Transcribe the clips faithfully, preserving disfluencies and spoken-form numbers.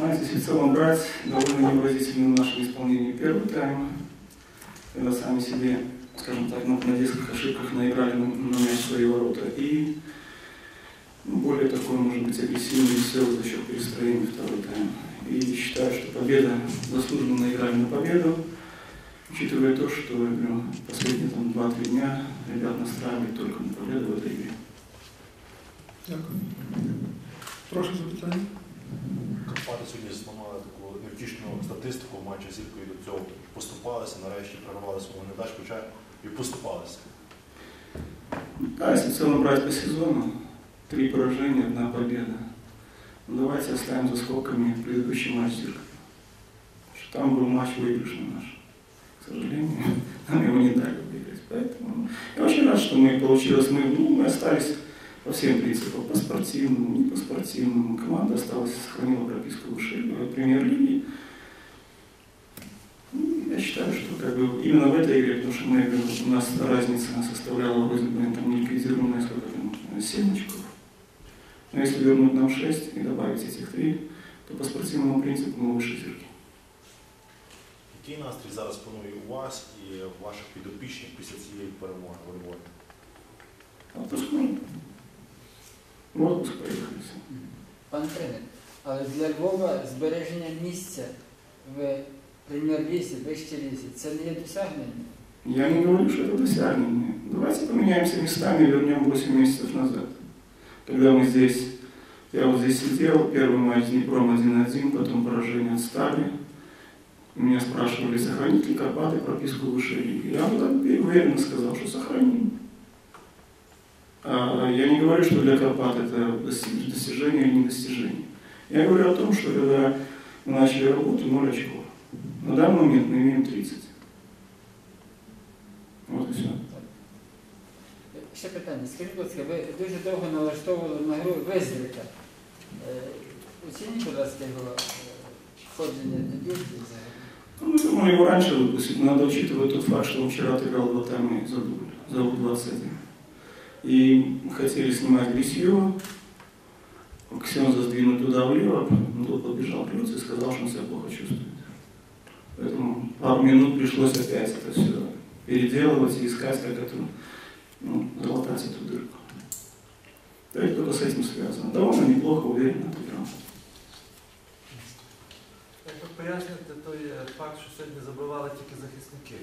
Знаете, если в целом брать, довольно невыразительно наше исполнение первого тайма, когда сами себе, скажем так, на, на детских ошибках наиграли на, на мяч свои ворота. И ну, более такой, может быть, агрессивный, веселый за счет перестроения второй тайм. И считаю, что победа, заслуженно наиграли на победу, учитывая то, что я говорю, последние там два-три дня ребят настраивали только на победу в этой игре. Дякую. Прошу запитання. Карпати сьогодні зламали таку невтішну статистику в матчі з Зіркою до цього. Поступалися, нарешті прорвали свого недачу, хоча і поступалися. Да, если в целом брать по сезону, три поражения, одна победа. Ну, давайте оставим за скобками предыдущий матч Зирка. Что там был матч выигрышный наш. К сожалению, нам его не дали выиграть. Поэтому я очень рад, что мы получилось, мы, ну, мы остались по всем принципам, по спортивному, не по спортивному. Команда осталась, сохранила прописку в премьер-лиге. Ну, я считаю, что как бы именно в этой игре, потому что мы, у нас разница составляла вроде бы там не ликвидированная, сколько там, семь очков. Но если вернуть нам шесть и добавить этих три, то по спортивному принципу мы выше Зірки. Який настрій зараз панує у вас і ваших підопічних після цієї перемоги у Львові? Отпуск можна. В отпуск поїхали. Пане тренер, але для Львова збереження місця в прем'єр-лізі, вищій лізі, це не є досягнення? Я не говорю, что это досягнение. Давайте поменяемся местами и вернем восемь месяцев назад. Когда мы здесь, я вот здесь сидел, первый матч с Днепром один-один, потом поражение от Стали. Меня спрашивали, сохранить ли Карпаты прописку высшей лиги. Я уверенно сказал, что сохраним. А я не говорю, что для Карпат это достижение или недостижение. Я говорю о том, что когда мы начали работу, ноль очков. На данный момент мы имеем тридцать. Вот и все. Ще питання. Скажіть, будь ласка, ви дуже довго налаштовували на гру Визрика. Оцініть, будь ласка, його входження дебют. Ну, мы думали его раньше выпустить. Надо учитывать тот факт, что он вчера отыграл два тайма за дубль, за У двадцать один. И хотели снимать Грисьева. Ксенза сдвинуть туда влево, но тот побежал к Люци и сказал, что он себя плохо чувствует. Поэтому пару минут пришлось опять это все переделывать и искать, как это, ну, залатать эту дырку. Да и только с этим связано. Довольно неплохо, уверенно отыграл. Як ви поясните той факт, що сьогодні забивали тільки захисники?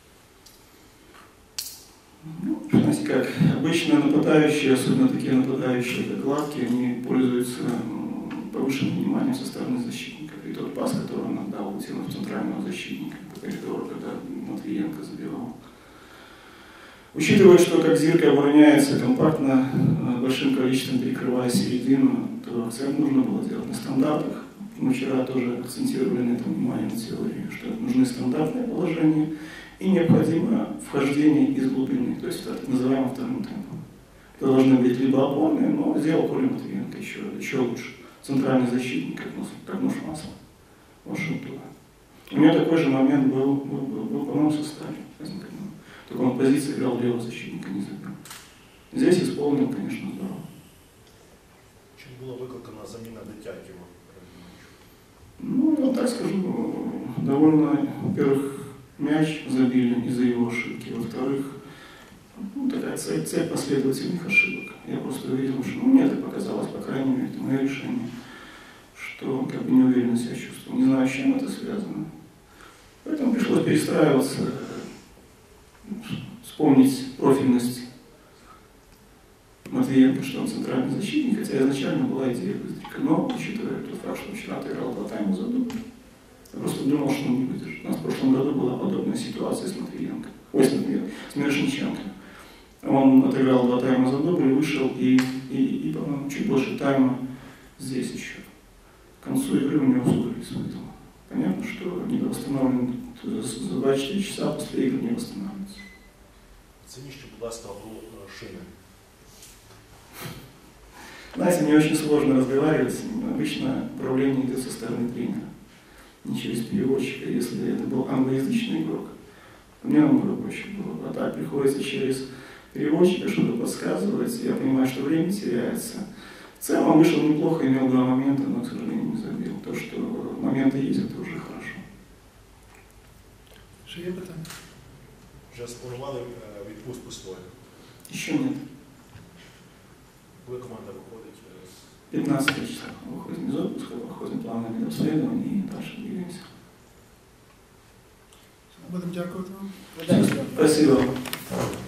Ну, знаете как, обычно нападающие, особенно такие нападающие, как Гладкий, они пользуются ну, повышенным вниманием со стороны защитников. И тот пас, который он отдал, утянул в центрального защитника по коридору, когда Матвиенко забивал. Учитывая, что как Зирка обороняется компактно, большим количеством перекрывая середину, то акцент нужно было делать на стандартах. Мы вчера тоже акцентировали на этом внимание, на теории, что нужны стандартные положения и необходимо вхождение из глубины, то есть так называемым вторым темпом. Это должны быть либо опорные, но сделал Коля Матвиенко еще, еще лучше. Центральный защитник, как нож, как нож масла. Вошел туда. У него такой же момент был, был, был, был по-моему, в составе. Только он позиции играл левого защитника, не забил. Здесь исполнил, конечно, здорово. Чим була викликана заміна Дитятєва? Ну, я так скажу, довольно, во-первых, мяч забили из-за его ошибки, во-вторых, ну, такая цель, цель последовательных ошибок. Я просто увидел, что, ну, мне это показалось, по крайней мере, это мое решение, что он как бы неуверенно себя чувствовал. Не знаю, с чем это связано. Поэтому пришлось перестраиваться, вспомнить профильность Матвиенко, что он центральный защитник, хотя изначально была идея Быстрика. Но, учитывая тот факт, что вчера отыграл два тайма за дубль, я просто думал, что он не выдержит. У нас в прошлом году была подобная ситуация с Матвиенко. Ой, с Матвиенко, с Мирошниченко. Он отыграл два тайма за дубль, вышел и, и, и по-моему, чуть больше тайма здесь еще. К концу игры у него судорог испытывал. Понятно, что не восстановлен за двадцать четыре часа после игры не восстанавливается. Оцініть, будь ласка, гру Шини. Знаете, мне очень сложно разговаривать с ним. Обычно управление идет со стороны тренера, не через переводчика. Если это был англоязычный игрок, мне намного проще было. А так приходится через переводчика что-то подсказывать. Я понимаю, что время теряется. В целом он вышел неплохо, имел два момента, но, к сожалению, не забил. То, что моменты есть, это уже хорошо. Ще є питання? Вже спланували е, відпустку свою. Еще нет. Коли команда виходить е, з пятнадцатого числа выходим из отпуска, выходим плановыми расследованиями и дальше двигаемся. Будемо дякувати вам. Удачі вам. Спасибо.